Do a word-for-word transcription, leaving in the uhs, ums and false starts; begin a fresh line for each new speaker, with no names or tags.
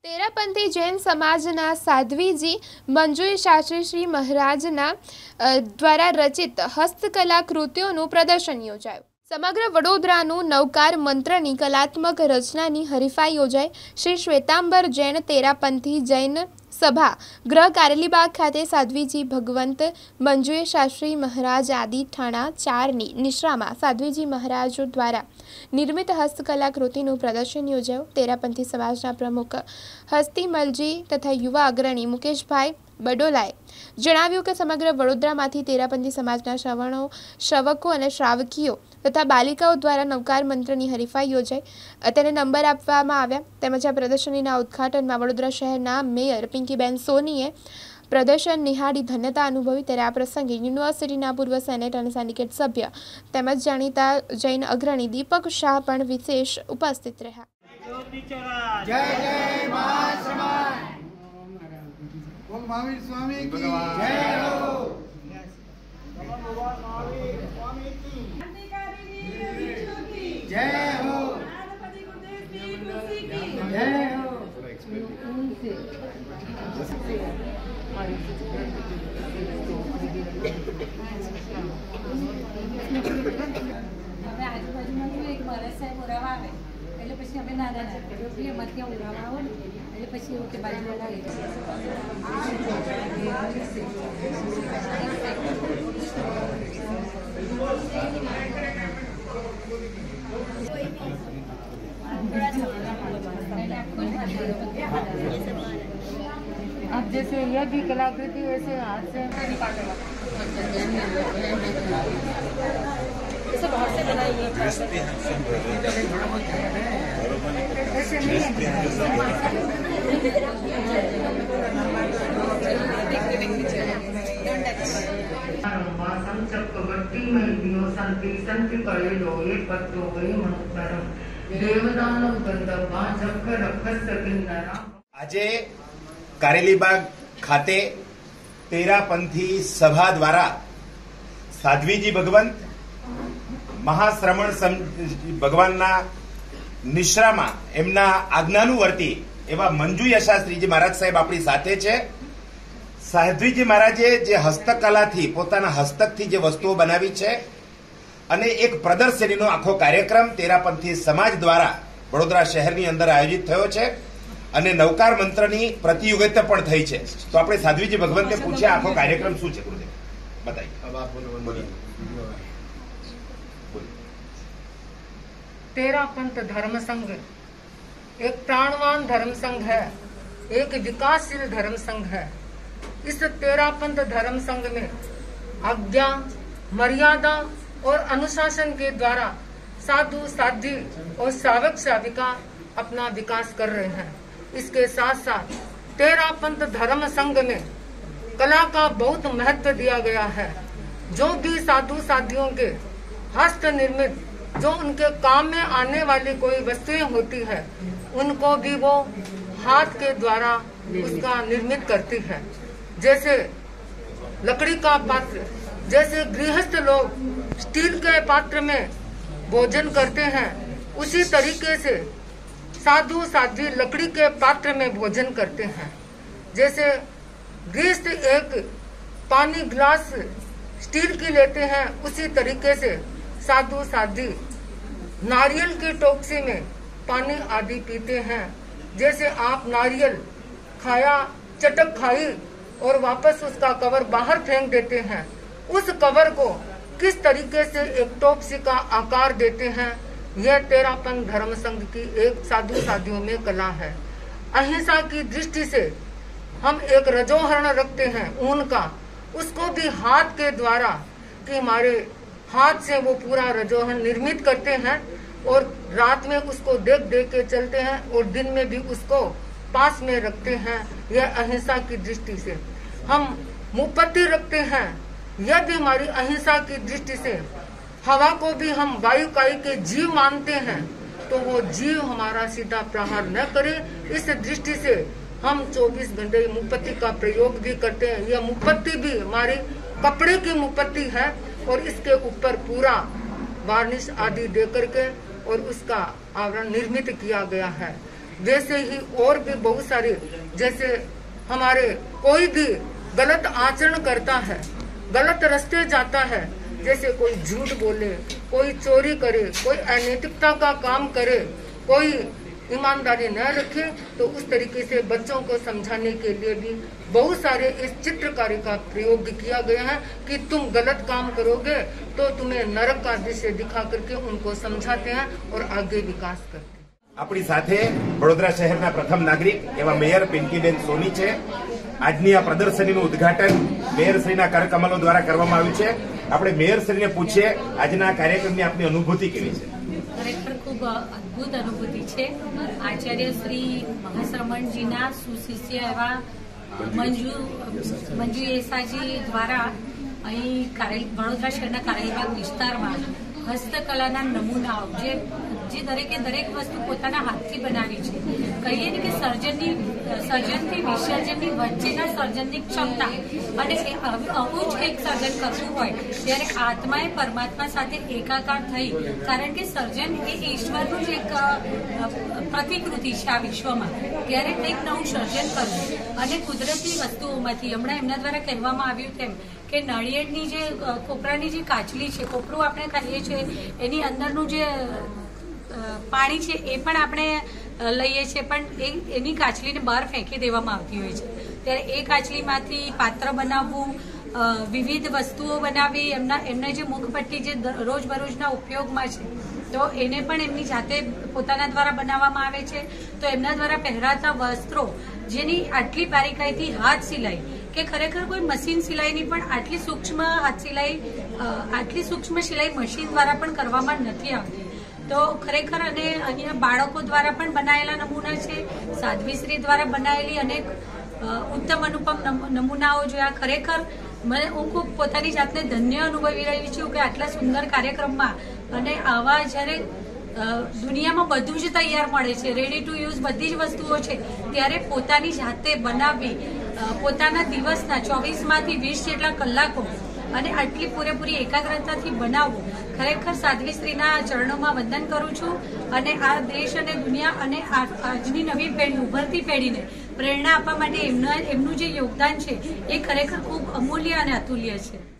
तेरापंथी जैन समाजना साध्वीजी मंजूय शास्त्री श्री महाराजना द्वारा रचित हस्तकला कृतिओનું प्रदर्शन યોજાયું। समग्र वडोदराનું नवकार मंत्रनी कलात्मक रचनानी हरीफाई योजाई। श्री श्वेतांबर जैन तेरापंथी जैन सभा गृह कारेलीबाग खाते साध्वीजी भगवंत मंजूय शास्त्री महाराज आदि ठाणा चारनी निश्रामा साध्वीजी महाराज द्वारा निर्मित हस्तकला कृतिનું प्रदर्शन योजाયું। तेरापंथी समाजना प्रमुख हस्तीमलजी तथा युवा अग्रणी मुकेशभाई बडोलाए जणाव्યું કે સમગ્ર વડોદરામાંથી તેરાપંથી સમાજના શ્રવણો શ્રવકો અને શ્રાવકીઓ તથા બાલિકાઓ દ્વારા નવકાર મંત્રની હરીફાઈ યોજાઈ। તેને નંબર આપવામાં આવ્યા। તેમજ આ પ્રદર્શનીના ઉદ્ઘાટનમાં વડોદરા શહેરના મેયર પિંકીબેન સોનીએ પ્રદર્શન નિહાળી ધન્યતા અનુભવી। ત્યારે આ પ્રસંગે યુનિવર્સિટીના પૂર્વ સેનેટ અને સિન્ડિકેટ સભ્ય તેમજ જાણીતા જૈન અગ્રણી દીપક શાહ પણ વિશેષ ઉપસ્થિત રહ્યા।
जय जय महाश्रमण ओम महावीर स्वामी की जय हो। जय हो जय हो।
હવે આજુબાજુમાં જો એક વરસ સાહેબ ઉરાવા આવે એટલે પછી અમે નાના નાના એટલે એમાં ત્યાં ઉરાવા આવો ને એટલે પછી એવું કે બાજુમાં अब जैसे यह भी कलाकृति वैसे हाथ से इसे बहुत से बनाई है। ऐसे नहीं चक्रवर्ती में दियो संति संति करे लो ये पत्तो गई मनोपरम देवदानव गंधर्वा चक्र रखस किन्नरा।
આજે કારેલીબાગ ખાતે તેરાપંથી સભા દ્વારા સાધ્વીજી ભગવંત મહાશ્રમણ ભગવાનના નિશ્રામાં એમના આજ્ઞાનુવર્તી એવા મંજુ યશાસ્ત્રીજી મહારાજ સાહેબ આપણી સાથે છે। સાધ્વીજી મહારાજે જે હસ્તકલાથી પોતાના હસ્તકથી જે વસ્તુઓ બનાવી છે અને એક પ્રદર્શનીનો આખો કાર્યક્રમ તેરાપંથી સમાજ દ્વારા વડોદરા શહેરની અંદર આયોજિત થયો છે અને નવકાર મંત્રની પ્રતિયોગિતા પણ થઈ છે। તો આપણે સાધ્વીજી ભગવંતે પૂછ્યા આખો કાર્યક્રમ શું છે ગુરુદેવ बताइए।
तेरापंथ धर्म संघ एक प्राणवान धर्म संघ है, एक विकासशील धर्म संघ है। इस तेरापंथ धर्म संघ में आज्ञा मर्यादा और अनुशासन के द्वारा साधु साध्वी और श्रावक श्राविका अपना विकास कर रहे हैं। इसके साथ साथ तेरापंथ धर्म संघ में कला का बहुत महत्व दिया गया है। जो भी साधु साध्वियों के हस्त निर्मित जो उनके काम में आने वाली कोई वस्तुएं होती है उनको भी वो हाथ के द्वारा उसका निर्मित करती है। जैसे लकड़ी का पात्र, जैसे गृहस्थ लोग स्टील के पात्र में भोजन करते हैं उसी तरीके से साधु साध्वी लकड़ी के पात्र में भोजन करते हैं। जैसे गृहस्थ एक पानी गिलास स्टील की लेते हैं उसी तरीके से साधु साध्वी नारियल की टोकरी में पानी आदि पीते हैं। जैसे आप नारियल खाया चटक खाई और वापस उसका कवर बाहर फेंक देते हैं, उस कवर को किस तरीके से एक टोपसी का आकार देते हैं, यह तेरापंथ धर्म संघ की एक साधु साध्वियों में कला है। अहिंसा की दृष्टि से हम एक रजोहरण रखते हैं ऊन का, उसको भी हाथ के द्वारा कि हमारे हाथ से वो पूरा रजोहरण निर्मित करते हैं और रात में उसको देख देख के चलते हैं और दिन में भी उसको पास में रखते हैं। यह अहिंसा की दृष्टि से हम मुपत्ति रखते हैं, यह भी हमारी अहिंसा की दृष्टि से। हवा को भी हम वायुकाई के जीव मानते हैं तो वो जीव हमारा सीधा प्रहार न करे, इस दृष्टि से हम चौबीस घंटे मुपत्ति का प्रयोग भी करते हैं। यह मुपत्ति भी हमारी कपड़े की मुपत्ति है और इसके ऊपर पूरा वार्निश आदि दे करके और उसका आवरण निर्मित किया गया है। वैसे ही और भी बहुत सारे, जैसे हमारे कोई भी गलत आचरण करता है, गलत रास्ते जाता है, जैसे कोई झूठ बोले, कोई चोरी करे, कोई अनैतिकता का काम करे, कोई ईमानदारी न रखे, तो उस तरीके से बच्चों को समझाने के लिए भी बहुत सारे इस चित्रकारी का प्रयोग किया गया है कि तुम गलत काम करोगे तो तुम्हें नरक का दृश्य दिखा करके उनको समझाते हैं और आगे विकास करते हैं।
આપણી સાથે વડોદરા શહેરના પ્રથમ નાગરિક એવા મેયર પિંકીબેન સોની છે। આજની આ પ્રદર્શનીનું ઉદ્ઘાટન મેયરશ્રીના કરકમલો દ્વારા કરવામાં આવ્યું છે। આપણે મેયરશ્રીને પૂછીએ આજના કાર્યક્રમની આપની અનુભૂતિ કેવી છે?
ખરેખર ખૂબ અદભુત અનુભૂતિ છે। આચાર્ય શ્રી મહાશ્રમણજીના સુશિષ્ય એવા મંજુ મંજુ એસાજી દ્વારા અહીં વડોદરા શહેરના કારેલીબાગ વિસ્તારમાં હસ્તકલાના નમૂનાઓ જે જે દરેકે દરેક વસ્તુ પોતાના હાથથી બનાવી છે, કહીએ ને કે સર્જનની સર્જનથી વિસર્જનની વચ્ચેના સર્જનની ક્ષમતા અને આવું જ કંઈક સર્જન કરવું હોય ત્યારે આત્માએ પરમાત્મા સાથે એકાકાર થઈ, કારણ કે સર્જન એ ઈશ્વરનું જ એક પ્રતિકૃતિ છે આ વિશ્વમાં, ત્યારે કંઈક નવું સર્જન કરવું અને કુદરતી વસ્તુઓમાંથી હમણાં એમના દ્વારા કહેવામાં આવ્યું તેમ કે નાળિયેરની જે કોપરાની જે કાચલી છે, કોપરું આપણે ખાઈએ છીએ, એની અંદરનું જે પાણી છે એ પણ આપણે લઈએ છીએ, પણ એ એની કાચલીને બહાર ફેંકી દેવામાં આવતી હોય છે। ત્યારે એ કાચલીમાંથી પાત્ર બનાવવું, વિવિધ વસ્તુઓ બનાવી, એમના એમને જે મુખપટ્ટી જે રોજબરોજના ઉપયોગમાં છે તો એને પણ એમની જાતે પોતાના દ્વારા બનાવવામાં આવે છે। તો એમના દ્વારા પહેરાતા વસ્ત્રો જેની આટલી બારીકાઈથી હાથ સિલાઈ કે ખરેખર કોઈ મશીન સિલાઈની પણ આટલી સૂક્ષ્મ હાથ સિલાઈ આટલી સૂક્ષ્મ સિલાઈ મશીન દ્વારા પણ કરવામાં નથી આવતી। તો ખરેખર અને અહીંયા બાળકો દ્વારા પણ બનાયેલા નમૂના છે, સાધ્વીશ્રી દ્વારા બનાયેલી અનેક ઉત્તમ અનુપમ નમૂનાઓ જોયા। ખરેખર મને હું ખૂબ પોતાની જાતને ધન્ય અનુભવી રહી છું કે આટલા સુંદર કાર્યક્રમમાં અને આવા જ્યારે દુનિયામાં બધું જ તૈયાર મળે છે, રેડી ટુ યુઝ બધી જ વસ્તુઓ છે, ત્યારે પોતાની જાતે બનાવવી, પોતાના દિવસના ચોવીસમાંથી વીસ જેટલા કલાકો અને આટલી પૂરેપૂરી એકાગ્રતાથી બનાવવું, ખરેખર સાધ્વીશ્રીના ચરણોમાં વંદન કરું છું અને આ દેશ અને દુનિયા અને આજની નવી પેઢી ઉભરતી પેઢીને પ્રેરણા આપવા માટે એમના એમનું જે યોગદાન છે એ ખરેખર ખૂબ અમૂલ્ય અને અતુલ્ય છે।